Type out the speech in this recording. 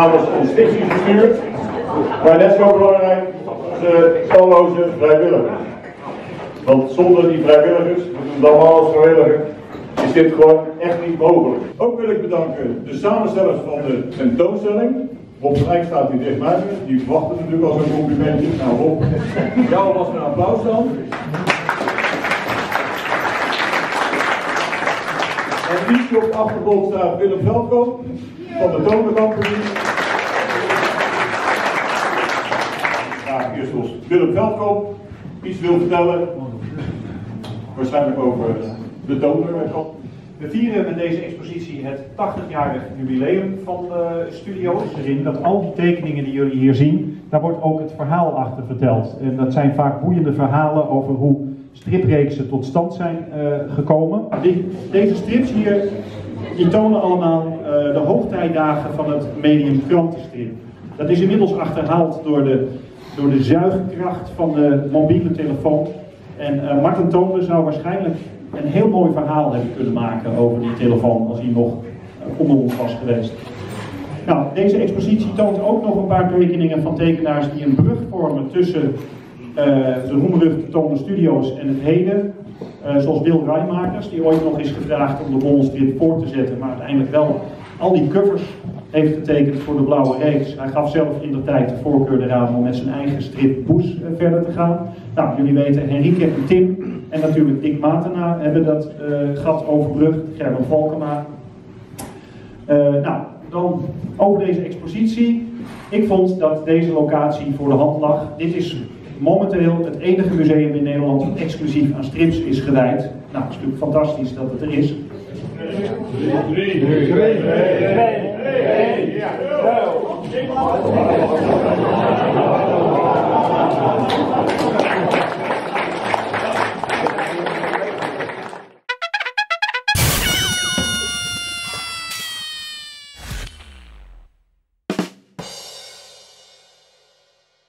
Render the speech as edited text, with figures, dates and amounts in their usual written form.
namens het stichtingsbestuur, maar net zo belangrijk de talloze vrijwilligers. Want zonder die vrijwilligers, we doen het allemaal als vrijwilliger, is dit gewoon echt niet mogelijk. Ook wil ik bedanken de samenstellers van de tentoonstelling. Rob Rijk staat hier dichtbij me, die verwachten natuurlijk al zo'n complimentje. Nou Rob, jou was een applaus dan. En die op de achtergrond staat Willem Veldkoop van de Tonercompagnie. Ja, eerst als Willem Veldkoop iets wil vertellen, waarschijnlijk over de Tonercompagnie. We vieren met deze expositie het 80-jarig jubileum van Studio's. Erin dat al die tekeningen die jullie hier zien, daar wordt ook het verhaal achter verteld. En dat zijn vaak boeiende verhalen over hoe stripreeksen tot stand zijn gekomen. Deze strips hier, die tonen allemaal de hoogtijdagen van het medium krantenstrip. Dat is inmiddels achterhaald door de zuigkracht van de mobiele telefoon. En Marten Toonder zou waarschijnlijk een heel mooi verhaal hebben kunnen maken over die telefoon als hij nog onder ons was geweest. Nou, deze expositie toont ook nog een paar tekeningen van tekenaars die een brug vormen tussen de roemruchte Toner Studios en het heden. Zoals Wil Rijmakers, die ooit nog is gevraagd om de rollenstrip voor te zetten, maar uiteindelijk wel al die covers heeft getekend voor de Blauwe Reeks. Hij gaf zelf indertijd de voorkeur eraan om met zijn eigen strip Boes verder te gaan. Nou, jullie weten, Henrike en Tim en natuurlijk Dick Matena hebben dat gat overbrugd, Gerben Valkema. Nou, dan over deze expositie. Ik vond dat deze locatie voor de hand lag. Dit is momenteel het enige museum in Nederland dat exclusief aan strips is gewijd. Nou, het is natuurlijk fantastisch dat het er is.